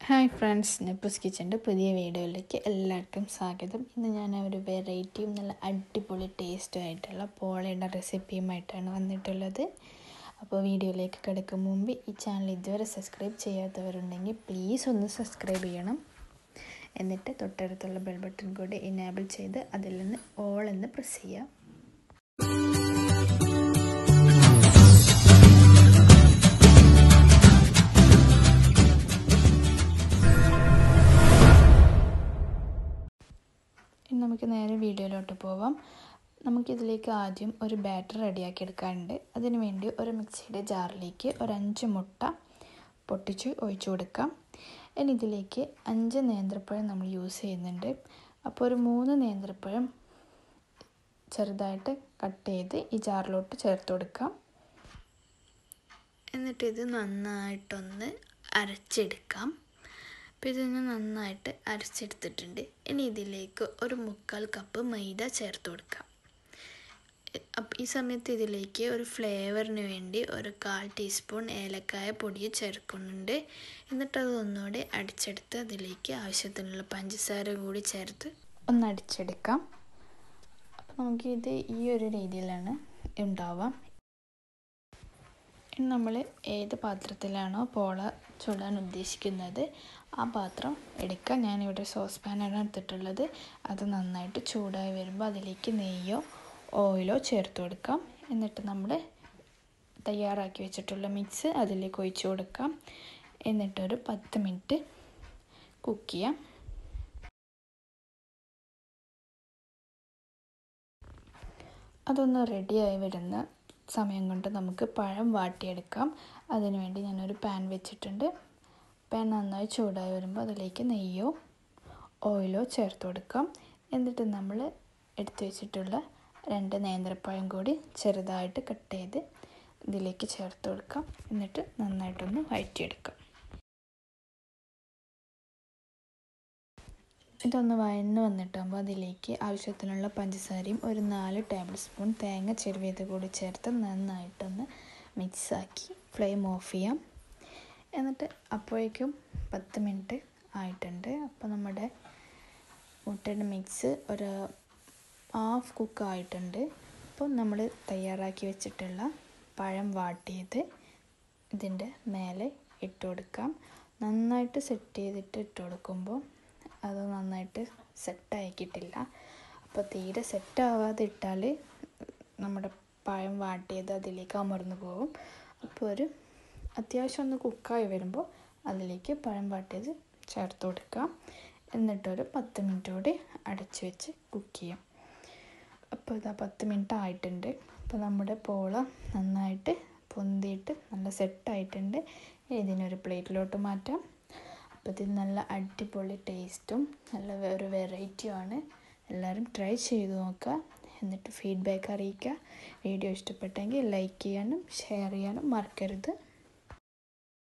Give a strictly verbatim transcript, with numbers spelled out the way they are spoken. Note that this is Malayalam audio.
ഹായ് ഫ്രണ്ട്സ്, നെപ്പൂസ് കിച്ചൻ്റെ പുതിയ വീഡിയോയിലേക്ക് എല്ലാവർക്കും സ്വാഗതം. ഇന്ന് ഞാൻ ഒരു വെറൈറ്റിയും നല്ല അടിപൊളി ടേസ്റ്റും ആയിട്ടുള്ള പോളയുടെ റെസിപ്പിയുമായിട്ടാണ് വന്നിട്ടുള്ളത്. അപ്പോൾ വീഡിയോയിലേക്ക് കിടക്കും മുമ്പ് ഈ ചാനൽ ഇതുവരെ സബ്സ്ക്രൈബ് ചെയ്യാത്തവരുണ്ടെങ്കിൽ പ്ലീസ് ഒന്ന് സബ്സ്ക്രൈബ് ചെയ്യണം. എന്നിട്ട് തൊട്ടടുത്തുള്ള ബെൽ ബട്ടൺ കൂടി എനേബിൾ ചെയ്ത് അതിൽ നിന്ന് ഓൾ എന്ന് പ്രസ് ചെയ്യാം. ഇനി നമുക്ക് നേരെ വീഡിയോയിലോട്ട് പോവാം. നമുക്കിതിലേക്ക് ആദ്യം ഒരു ബാറ്റർ റെഡിയാക്കി എടുക്കാനുണ്ട്. അതിന് വേണ്ടി ഒരു മിക്സിയുടെ ജാറിലേക്ക് ഒരു അഞ്ച് മുട്ട പൊട്ടിച്ച് ഒഴിച്ചു കൊടുക്കാം. ഇനി ഇതിലേക്ക് അഞ്ച് നേന്ത്രപ്പഴം നമ്മൾ യൂസ് ചെയ്യുന്നുണ്ട്. അപ്പോൾ ഒരു മൂന്ന് നേന്ത്രപ്പഴം ചെറുതായിട്ട് കട്ട് ചെയ്ത് ഈ ജാറിലോട്ട് ചേർത്ത് കൊടുക്കാം. എന്നിട്ടിത് നന്നായിട്ടൊന്ന് അരച്ചെടുക്കാം. അപ്പോൾ ഇതിന് നന്നായിട്ട് അരച്ചെടുത്തിട്ടുണ്ട്. ഇനി ഇതിലേക്ക് ഒരു മുക്കാൽ കപ്പ് മൈദ ചേർത്ത് കൊടുക്കാം. അപ്പം ഈ സമയത്ത് ഇതിലേക്ക് ഒരു ഫ്ലേവറിന് വേണ്ടി ഒരു കാൽ ടീസ്പൂൺ ഏലക്കായ പൊടി ചേർക്കുന്നുണ്ട്. എന്നിട്ടത് ഒന്നുകൂടി അടിച്ചെടുത്ത് അതിലേക്ക് ആവശ്യത്തിനുള്ള പഞ്ചസാര കൂടി ചേർത്ത് ഒന്ന് അടിച്ചെടുക്കാം. അപ്പം നമുക്കിത് ഈ ഒരു രീതിയിലാണ് ഉണ്ടാവാം. ഇനി നമ്മൾ ഏത് പാത്രത്തിലാണോ പോള ചുടാൻ ഉദ്ദേശിക്കുന്നത് ആ പാത്രം എടുക്കുക. ഞാനിവിടെ സോസ് പാനാണ് എടുത്തിട്ടുള്ളത്. അത് നന്നായിട്ട് ചൂടായി വരുമ്പോൾ അതിലേക്ക് നെയ്യോ ഓയിലോ ചേർത്ത് കൊടുക്കാം. എന്നിട്ട് നമ്മൾ തയ്യാറാക്കി വെച്ചിട്ടുള്ള മിക്സ് അതിലേക്ക് ഒഴിച്ചു കൊടുക്കാം. എന്നിട്ടൊരു പത്ത് മിനിറ്റ് കുക്ക് ചെയ്യാം. അതൊന്ന് റെഡിയായി വരുന്ന സമയം കൊണ്ട് നമുക്ക് പഴം വാട്ടിയെടുക്കാം. അതിനുവേണ്ടി ഞാനൊരു പാൻ വെച്ചിട്ടുണ്ട്. പാൻ നന്നായി ചൂടായി വരുമ്പോൾ അതിലേക്ക് നെയ്യോ ഓയിലോ ചേർത്ത് കൊടുക്കാം. എന്നിട്ട് നമ്മൾ എടുത്തു വെച്ചിട്ടുള്ള രണ്ട് നേന്ത്രപ്പഴം കൂടി ചെറുതായിട്ട് കട്ട് ചെയ്ത് ഇതിലേക്ക് ചേർത്ത് കൊടുക്കാം. എന്നിട്ട് നന്നായിട്ടൊന്ന് വഴറ്റിയെടുക്കാം. ഇതൊന്ന് വഴന്ന് വന്നിട്ടാകുമ്പോൾ അതിലേക്ക് ആവശ്യത്തിനുള്ള പഞ്ചസാരയും ഒരു നാല് ടേബിൾ സ്പൂൺ തേങ്ങ ചെരുവിയത് കൂടി ചേർത്ത് നന്നായിട്ടൊന്ന് മിക്സാക്കി ഫ്ലെയിം ഓഫ് ചെയ്യാം. എന്നിട്ട് അപ്പോഴേക്കും പത്ത് മിനിറ്റ് ആയിട്ടുണ്ട്. അപ്പോൾ നമ്മുടെ മുട്ടയുടെ മിക്സ് ഒരു ഹാഫ് കുക്ക് ആയിട്ടുണ്ട്. അപ്പോൾ നമ്മൾ തയ്യാറാക്കി വെച്ചിട്ടുള്ള പഴം വാട്ടിയത് ഇതിൻ്റെ മേലെ ഇട്ട് കൊടുക്കാം. നന്നായിട്ട് സെറ്റ് ചെയ്തിട്ട് ഇട്ട് കൊടുക്കുമ്പോൾ അത് നന്നായിട്ട് സെറ്റാക്കിയിട്ടില്ല. അപ്പോൾ തീരെ സെറ്റാവാതെ ഇട്ടാൽ നമ്മുടെ പഴം വാട്ടിയത് അതിലേക്ക് അമർന്നു പോകും. അപ്പോൾ ഒരു അത്യാവശ്യം ഒന്ന് കുക്കായി വരുമ്പോൾ അതിലേക്ക് പഴം വാട്ടിയത് ചേർത്ത് കൊടുക്കാം. എന്നിട്ടൊരു പത്ത് മിനിറ്റ് കൂടി അടച്ചു വെച്ച് കുക്ക് ചെയ്യാം. അപ്പോൾ ഇതാ പത്ത് മിനിറ്റ് ആയിട്ടുണ്ട്. അപ്പോൾ നമ്മുടെ പോള നന്നായിട്ട് പൊന്തിയിട്ട് നല്ല സെറ്റായിട്ടുണ്ട്. ഇതിനൊരു പ്ലേറ്റിലോട്ട് മാറ്റാം. അപ്പോൾ ഇത് നല്ല അടിപൊളി ടേസ്റ്റും നല്ല ഒരു വെറൈറ്റിയുമാണ്. എല്ലാവരും ട്രൈ ചെയ്ത് നോക്കുക. എന്നിട്ട് ഫീഡ്ബാക്ക് അറിയിക്കുക. വീഡിയോ ഇഷ്ടപ്പെട്ടെങ്കിൽ ലൈക്ക് ചെയ്യാനും ഷെയർ ചെയ്യാനും മറക്കരുത്.